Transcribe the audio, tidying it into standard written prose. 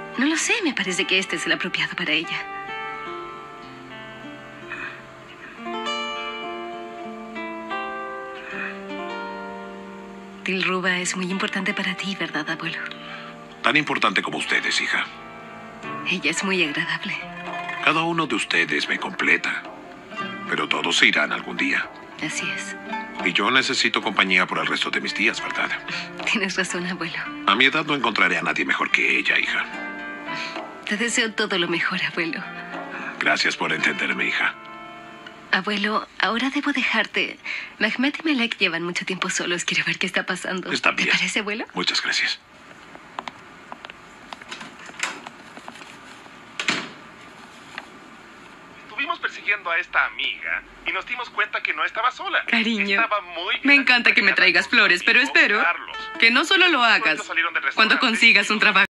No lo sé, me parece que este es el apropiado para ella. Dilruba es muy importante para ti, ¿verdad, abuelo? Tan importante como ustedes, hija. Ella es muy agradable. Cada uno de ustedes me completa. Pero todos se irán algún día. Así es. Y yo necesito compañía por el resto de mis días, ¿verdad? Tienes razón, abuelo. A mi edad no encontraré a nadie mejor que ella, hija. Te deseo todo lo mejor, abuelo. Gracias por entenderme, hija. Abuelo, ahora debo dejarte. Mehmet y Melek llevan mucho tiempo solos. Quiero ver qué está pasando. Está bien. ¿Te parece, abuelo? Muchas gracias. Estuvimos persiguiendo a esta amiga y nos dimos cuenta que no estaba sola. Cariño, Estaba muy me encanta que me acompañada traigas por su flores, pero amigo espero Carlos. que no solo lo hagas Luego salieron del cuando restaurante consigas un trabajo.